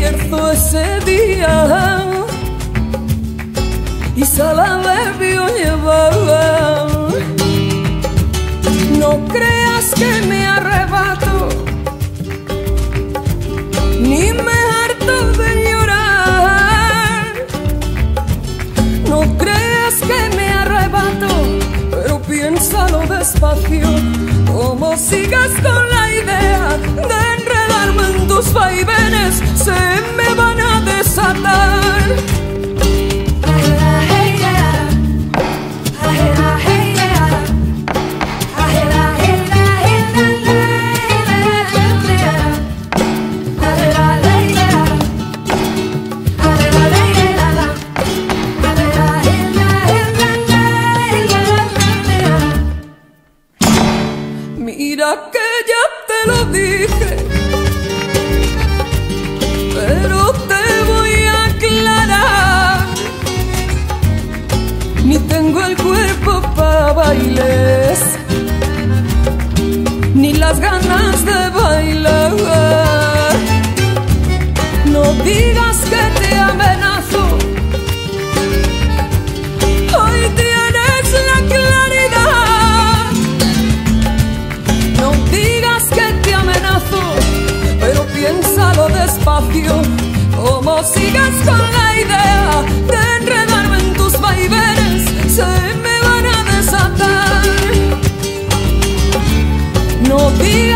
despierto ese día y se la debió llevar. No creas que me arrebato, ni me harto de llorar. No creas que me arrebato, pero piénsalo despacio, como sigas con la idea de enredarme en tus vaivenes, se me van a desatar. Mira que ya te lo dije, pero te voy a aclarar. Ni tengo el cuerpo para bailes, ni las ganas de bailar. No digas que te amenazo, hoy tienes la claridad. No digas que te amenazo, pero piénsalo despacio, como sigas con la idea de enredarme en tus vaivenes, se me van a desatar. No digas